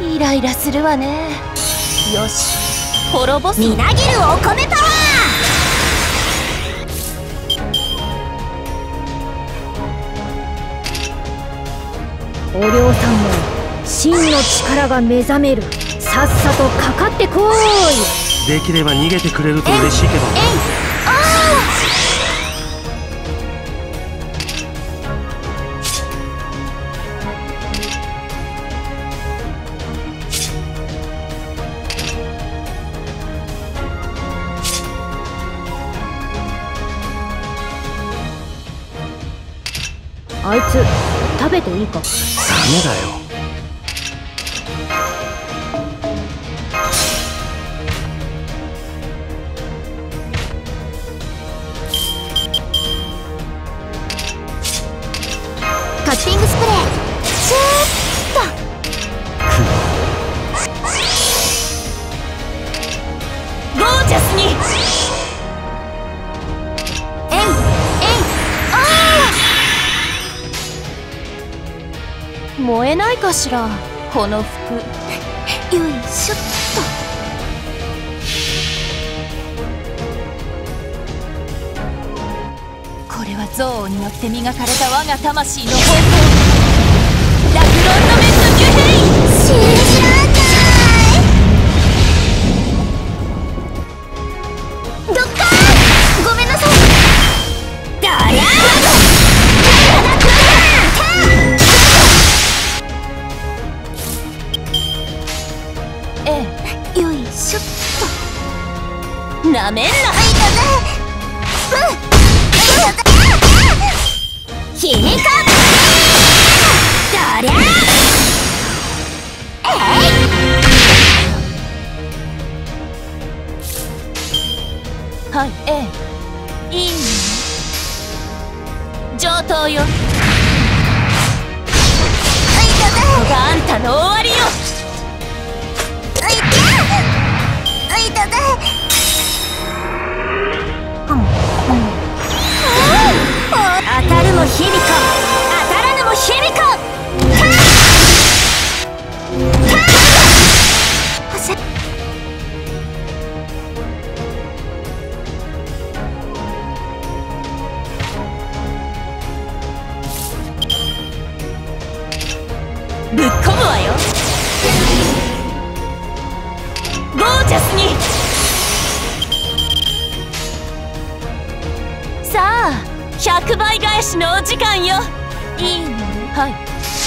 イライラするわね。よし、滅ぼす。 みなぎるお米パワー。お嬢さんも真の力が目覚める。さっさとかかってこい。 できれば逃げてくれると嬉しいけど。 あいつ食べていいか？ダメだよ。 カッティングスプレーシューッと。 ゴージャスに。燃えないかしら、この服。 よいしょっと。これは憎悪によって磨かれた我が魂の方向。ラクロンドメントデュヘイン。 信じらんない。どっかー。ごめんなさい。だりゃー。よいしょっと。 なめんな。 ひみかだりゃはい、いいの？上等よ。ここがあんたの終わりよ。 当たるも響か、当たらぬも響か。 ぶっ込むわよ。ゴージャスに。さあ、100倍返しのお時間よ。いいの？はい。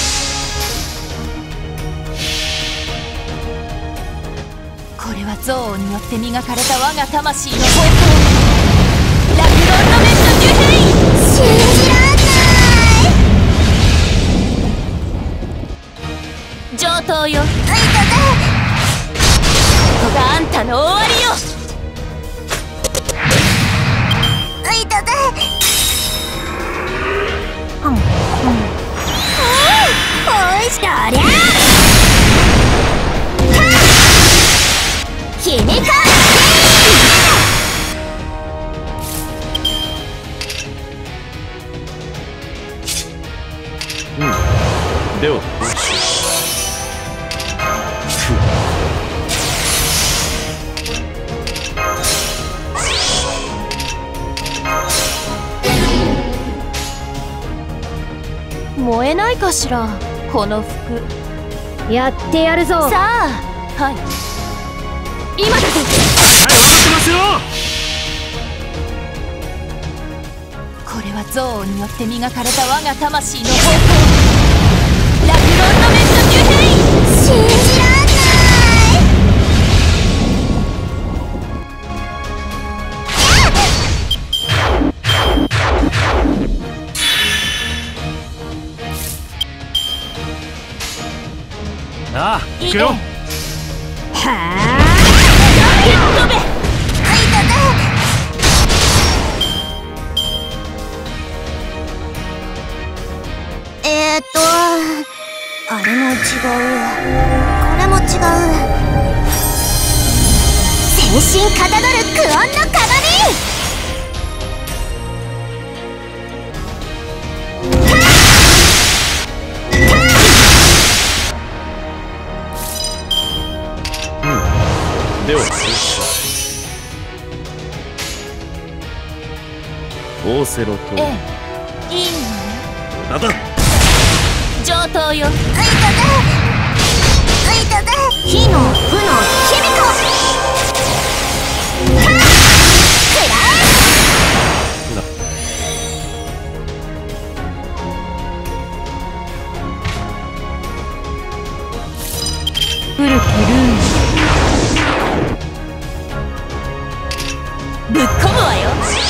これは憎悪によって磨かれた我が魂の方向。ラクロンドメントデュヘイン。 信じらんない。 上等よ。ここがあんたの終わりよ。 おいしだりゃー。ひみかでは燃えないかしら、この服。 やってやるぞ。 さあ、はい。今だぞ。 はい、分かってますよ。 これは憎悪によって磨かれた我が魂の方向。ラクロンドメントデュヘイン。 信じらんない。 ああ、行くよ。 はあ。 飛べ。 あれも違う、これも違う。全身かたどるクオンの鏡。 ではオーセロとええ、いいのね。 無駄だ。 上等よ。 火の負のヒビコ。 古きルールぶっ込むわよ。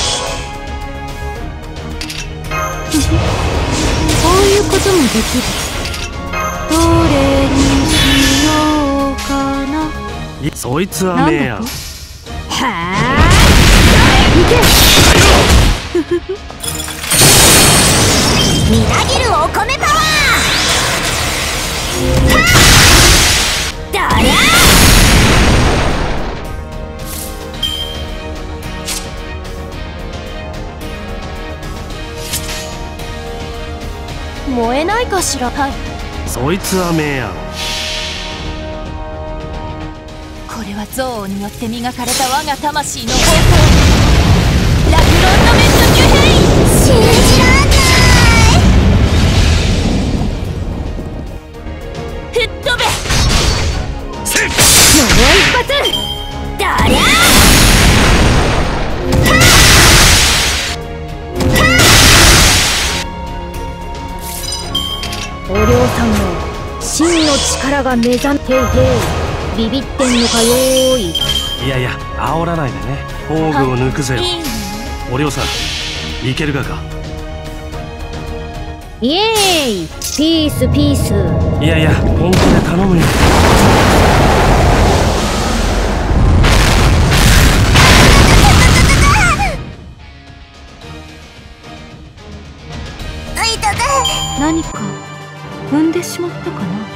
こういうこともできる。どれにしようかな。 そいつはねえや。 はあ。いけ。みなぎるお米パワー。だりゃ。 燃えないかしら。はい。 そいつはめえや。 これは憎悪によって磨かれた我が魂の方向。ラグロンドメットニュヘイ。 信じらんない。 吹っ飛べ。 せっ。 もう一発。だりゃ。お嬢さんの真の力が目覚め。へいへい、ビビってんのかよーい。 いやいや、煽らないでね。宝具を抜くぜよ。 いいのね。 お嬢さん、いけるがか。 イエーイ、ピースピース。 いやいや、本気で頼むよ。 何か踏んでしまったかな。